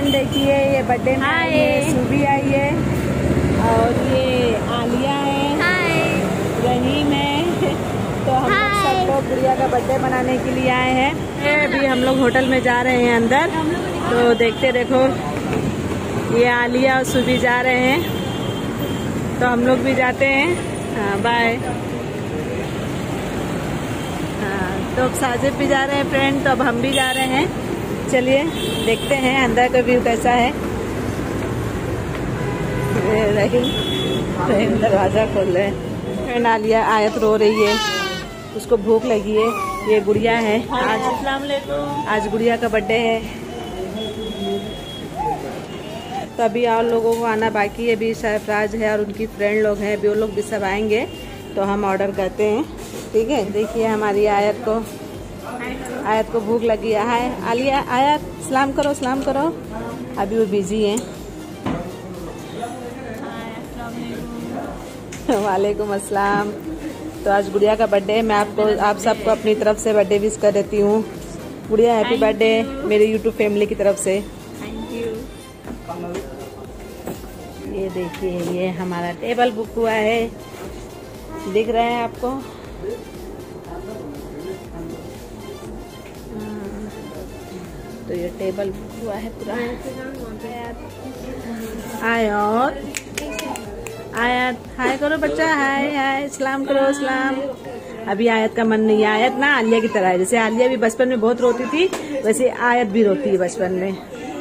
Friend देखिए, ये birthday में आई है, सुबी आई है और ये आलिया है, रहीम है। तो हम लोग सब लोग गुड़िया का बर्थडे मनाने के लिए आए हैं। अभी हम लोग होटल में जा रहे हैं अंदर, तो देखते देखो ये आलिया और सुबी जा रहे हैं, तो हम लोग भी जाते हैं। हाँ बाय। हाँ तो अब साजिद भी जा रहे हैं फ्रेंड, तो अब हम भी जा रहे हैं। चलिए देखते हैं अंदर का व्यू कैसा है। रहीम दरवाजा खोल रहे हैं। फ्रेंड आलिया आयत रो रही है, उसको भूख लगी है। ये गुड़िया है, आज गुड़िया का बर्थडे है। तो अभी और लोगों को आना बाकी है, अभी सरफराज है और उनकी फ्रेंड लोग हैं, अभी वो लोग भी सब आएंगे तो हम ऑर्डर करते हैं। ठीक है, देखिए हमारी आयत को भूख लगी है। हाय आलिया, आयत सलाम करो, सलाम करो। अभी वो बिजी हैं। वालेकुम अस्सलाम। तो आज गुड़िया का बर्थडे है, मैं आप सबको अपनी तरफ से बर्थडे विश कर देती हूँ। गुड़िया हैप्पी बर्थडे मेरे यूट्यूब फैमिली की तरफ से। Thank you. ये देखिए, ये हमारा टेबल बुक हुआ है, दिख रहा है आपको? तो ये टेबल बुक हुआ है पूरा। आयत हाय करो बच्चा, हाय हाय, सलाम करो, सलाम। अभी आयत का मन नहीं है। आयत ना आलिया की तरह है, जैसे आलिया भी बचपन में बहुत रोती थी, वैसे आयत भी रोती है बचपन में।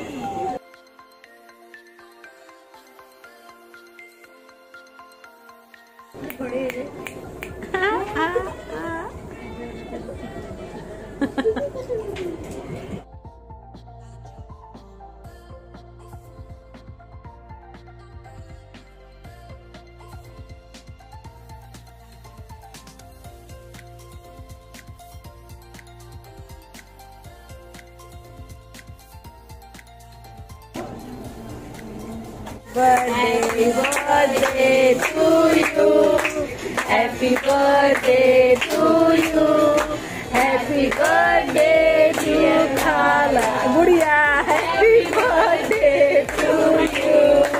Birthday, birthday to you. Happy birthday to you. Happy birthday to Khala Gudiya. Happy birthday to you.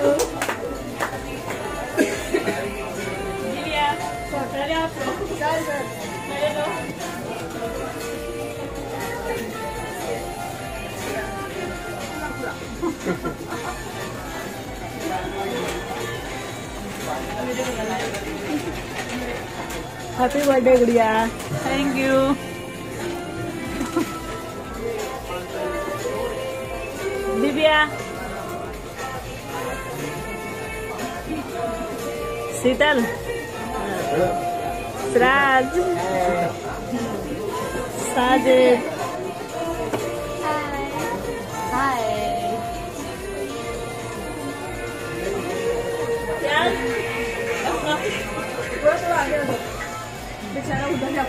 Happy birthday Gudiya. Thank you. Divya, Sheetal, Siraj, Sajid, बेचारा उधर जा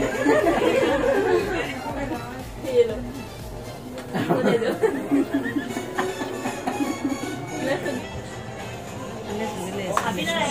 ये लो, दे दो। अभी ना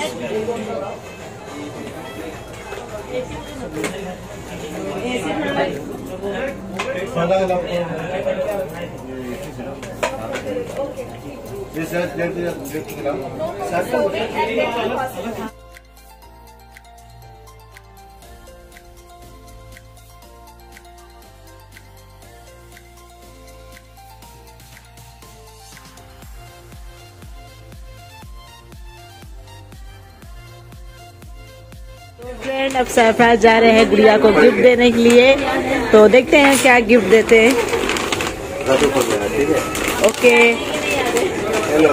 फ्रेंड अब सरफराज जा रहे हैं गुड़िया को गिफ्ट देने के लिए, तो देखते हैं क्या गिफ्ट देते हैं। Okay, hello,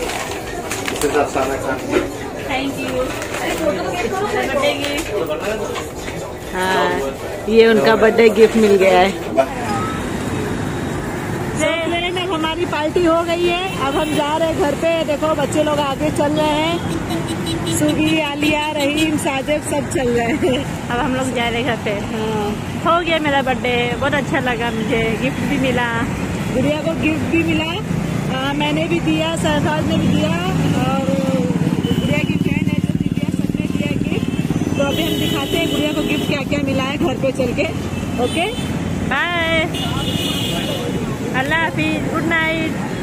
thank you. हाँ ये उनका बर्थडे गिफ्ट मिल गया है। फ्रेंड अब हमारी पार्टी हो गई है, अब हम जा रहे हैं घर पे। देखो बच्चे लोग आगे चल रहे हैं, सुबी, आलिया, रहीम, साजिद सब चल रहे हैं। अब हम लोग जा रहे घर पे। हाँ हो गया मेरा बर्थडे, बहुत अच्छा लगा मुझे, गिफ्ट भी मिला, गुड़िया को गिफ्ट भी मिला। मैंने भी दिया, सरफराज ने भी दिया और गुड़िया की फ्रेंड है जो दिव्या, सबने दिया गिफ्ट। तो अभी हम दिखाते हैं गुड़िया को गिफ्ट क्या क्या मिला है घर पे चल के। ओके बाय, अल्लाह हाफिज, गुड नाइट।